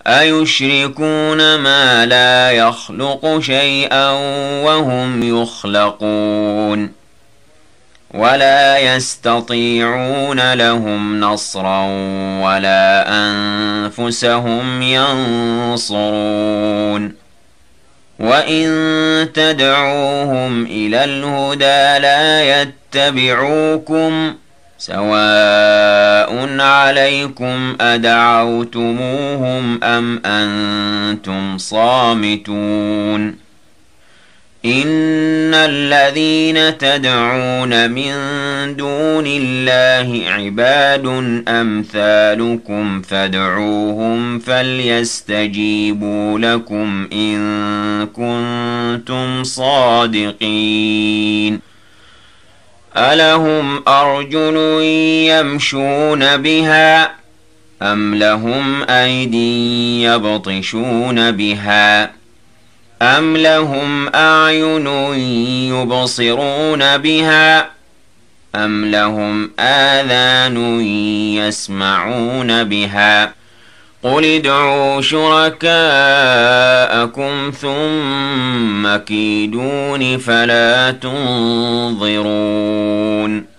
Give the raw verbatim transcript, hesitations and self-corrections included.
أيشركون ما لا يخلق شيئا وهم يخلقون ولا يستطيعون لهم نصرا ولا أنفسهم ينصرون وإن تدعوهم إلى الهدى لا يتبعوكم سواء عليكم أدعوتموهم أم أنتم صامتون إن الذين تدعون من دون الله عباد أمثالكم فادعوهم فليستجيبوا لكم إن كنتم صادقين ألهم أرجل يمشون بها أم لهم أيدي يبطشون بها أم لهم أعين يبصرون بها أم لهم آذان يسمعون بها قل ادعوا شركاءكم ثم كيدون فلا تنظرون